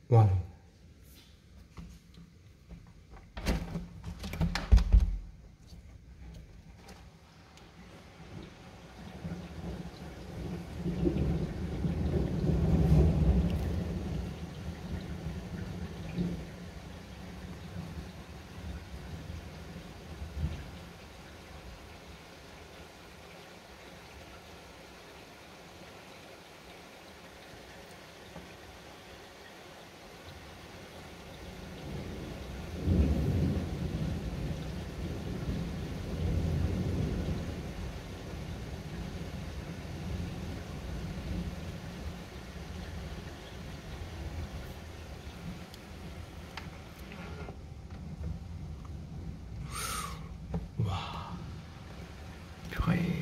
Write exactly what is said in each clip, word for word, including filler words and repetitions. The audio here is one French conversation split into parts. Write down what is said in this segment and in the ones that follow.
Waouh. Purée.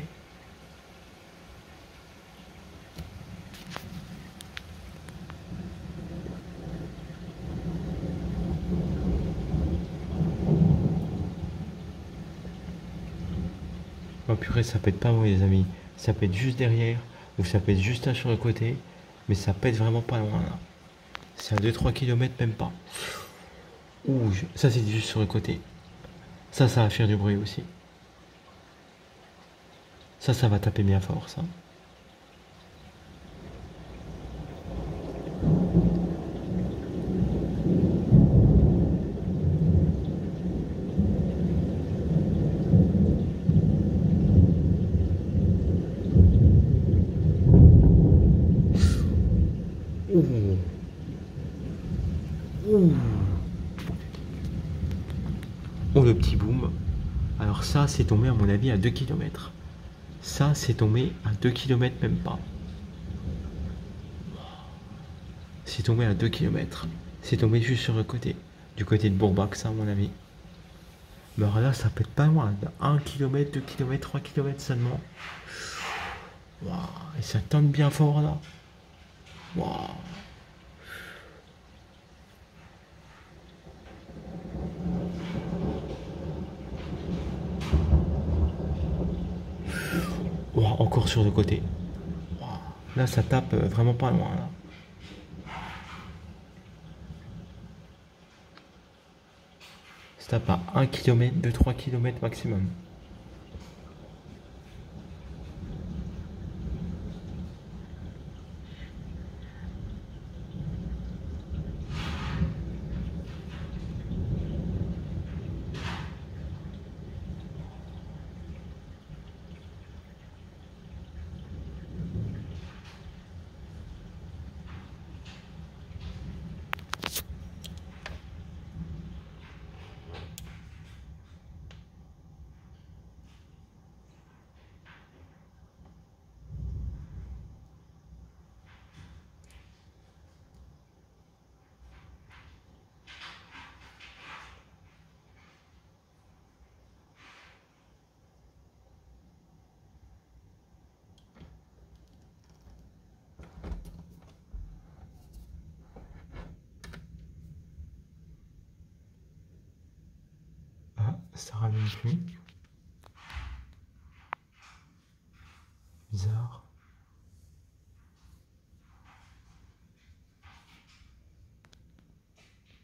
Oh purée, ça pète pas loin les amis. Ça pète juste derrière, ou ça pète juste là sur le côté, mais ça pète vraiment pas loin là. C'est à deux trois kilomètres même pas. Ouh, je- ça c'est juste sur le côté. Ça, ça va faire du bruit aussi. Ça, ça va taper bien fort ça. Ouh. Ouh. Oh le petit boom. Alors ça, c'est tombé à mon avis à deux kilomètres. Ça, c'est tombé à deux kilomètres même pas. C'est tombé à deux kilomètres. C'est tombé juste sur le côté. Du côté de Bourbac, ça à mon avis. Mais alors là, ça pète pas loin. un kilomètre, deux kilomètres, trois kilomètres seulement. Waouh. Et ça tente bien fort là. Waouh. Waouh, encore sur le côté. Waouh. Là, ça tape euh, vraiment pas loin là. Ça tape à un kilomètre, deux trois kilomètres maximum. Ah, ça rallume plus.